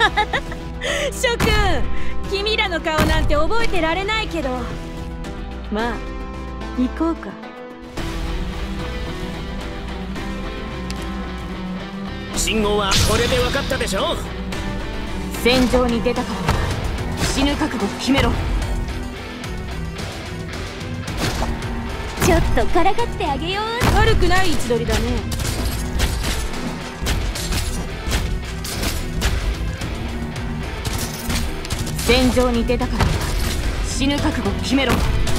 諸君、君らの顔なんて覚えてられないけど、まあ行こうか。 信号はこれで分かったでしょ。 戦場に出たから死ぬ覚悟を決めろ。ちょっとからかってあげよう。悪くない位置取りだね。戦場に出たから死ぬ覚悟を決めろ。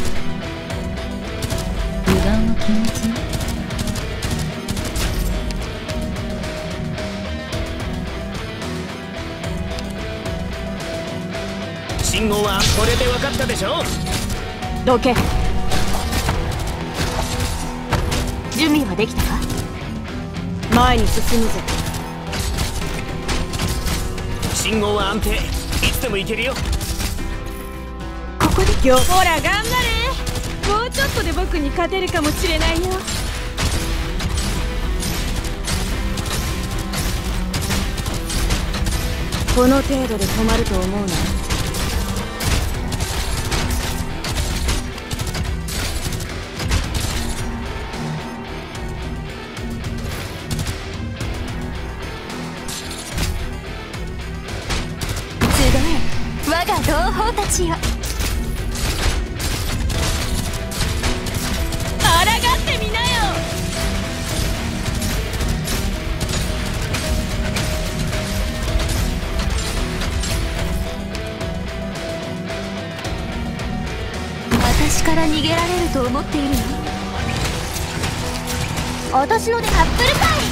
油断は禁物。 信号はこれで分かったでしょ。 どけ。準備はできたか。前に進むぜ。 信号は安定、いつでも行けるよ。 ここで今日ほら頑張れ。もうちょっとで僕に勝てるかもしれないよ。この程度で止まると思うな。 我が同胞たちよ。 抗ってみなよ。 私から逃げられると思っているの？私のでアップルパイ。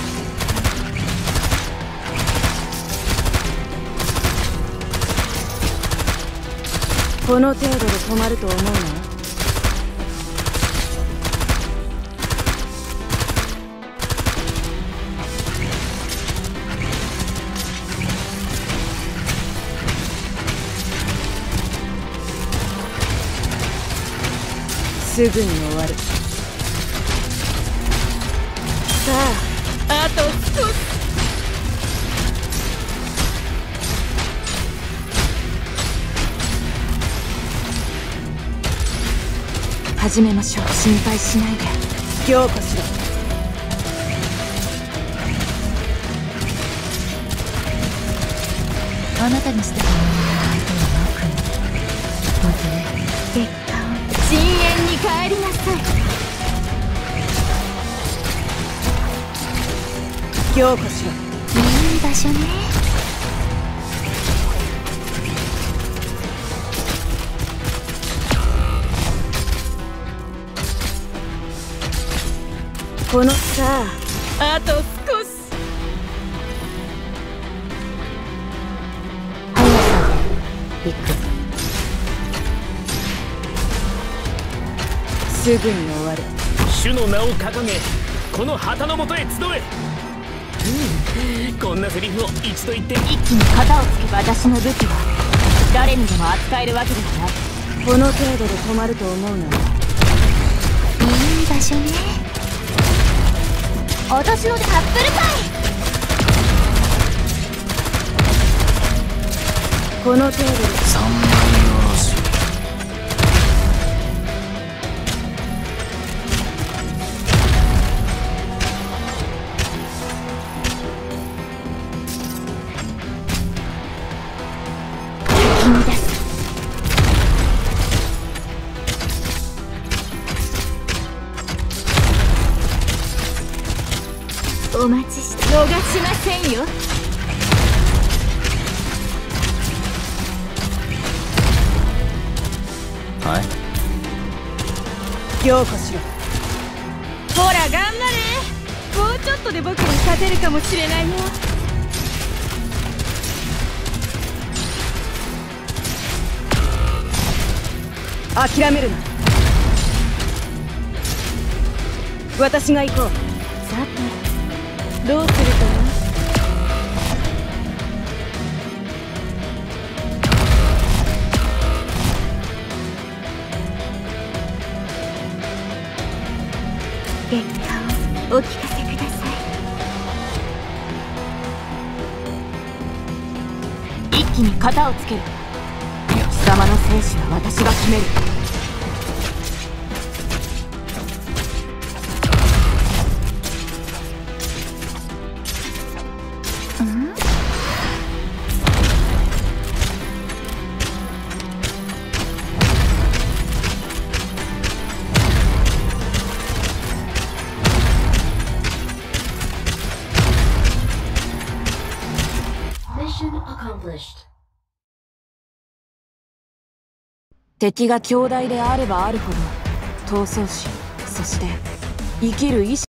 この程度で止まると思うな。すぐに終わる。さあ、あと少し。始めましょう。心配しないで。凝固しろ。 あなたにしてたものが相手は悪夢。まずね、結果を。 深淵に帰りなさい。凝固しろ。 いい場所ね。 このさあ、あと少し。 速さで行く。 すぐに終わる。 主の名を掲げ、この旗のもとへ集え。こんなセリフを一度言って。 一気に型をつけば私の武器は誰にでも扱えるわけではない。この程度で止まると思うな。 いい場所ね。私のでアップルパイ。 この程度で 3枚おろし。 先に出す。お待ちして。 逃しませんよ。 はい。 凝固しろ。ほら頑張れ。もうちょっとで僕に勝てるかもしれないよ。諦めるな。私が行こう。 さて、 どうするかな。 結果をお聞かせください。 敵に型をつける。貴様の生死は私が決める。敵が強大であればあるほど闘争心、そして生きる意志